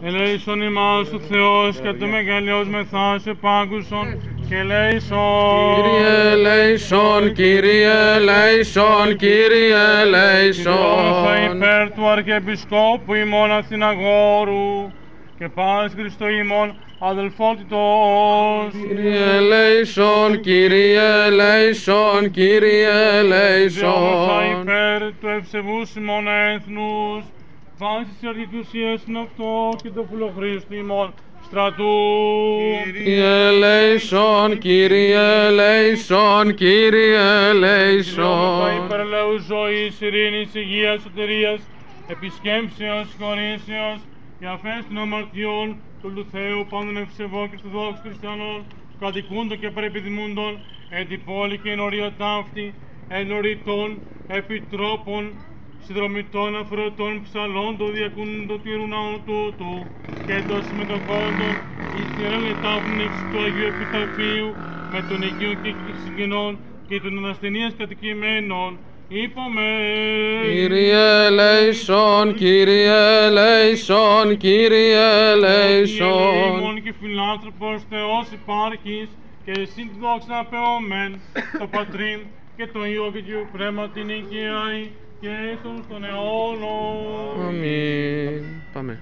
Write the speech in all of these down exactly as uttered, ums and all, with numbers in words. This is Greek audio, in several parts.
Ελέησον ημάς ο Θεός και το μεγαλειός μεθάς επάκουσον και ελέησον. Κύριε ελέησον, Κύριε ελέησον, Κύριε ελέησον. Δόξα υπέρ του Αρχιεπισκόπου ημών Αθηναγόρου και πας Χριστό ημών αδελφότητος. Κύριε ελέησον, Κύριε ελέησον, Κύριε ελέησον. Δόξα υπέρ του ευσεβούς ημών έθνους, πάσης της αρχικουσίας είναι αυτό και το φιλοχρίστου ημών στρατού. Κύριε ελέησον, Κύριε ελέησον, Κύριε Δόξα ελέησον. υπέρ λαού ζωής, ειρήνης, υγείας, σωτηρίας, επισκέμψεως, χωρίσεως και αφέστην αμαρτιών του Θεού πάντων ευσεβών και ορθοδόξων χριστιανών, κατοικούντων και παρεπιδημούντων, εν την πόλη και εν ορία ταύτη, εν οριτών, επιτρόπων, συνδρομητών, αφρωτών, ψαλόντων, διακούνοντων του Ιερού Ναού τούτου και των συμμετοχόντων εις την ερέλετα πνεύση του Αγίου Επιταφείου με τον οικείο και συγγενών και των ανασθενείας κατοικημένων. Είπαμε. Κύριε ελέησον, Κύριε ελέησον, Κύριε ελέησον. Κύριε και φιλάνθρωπος Θεός υπάρχεις και εσύ τη δόξα απεώμεν το Πατρίν και το Υιό και το Πνεύμα την οικιαή και έσον στον αιώνο. Αμήν. Πάμε.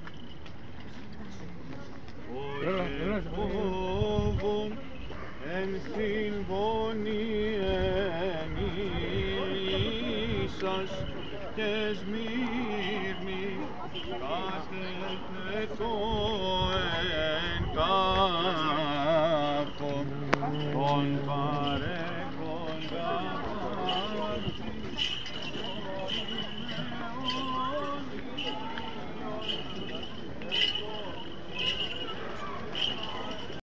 Φόβον εν συμφωνιένησας και Σμύρνη κάθετε εν κάρτον των παρέ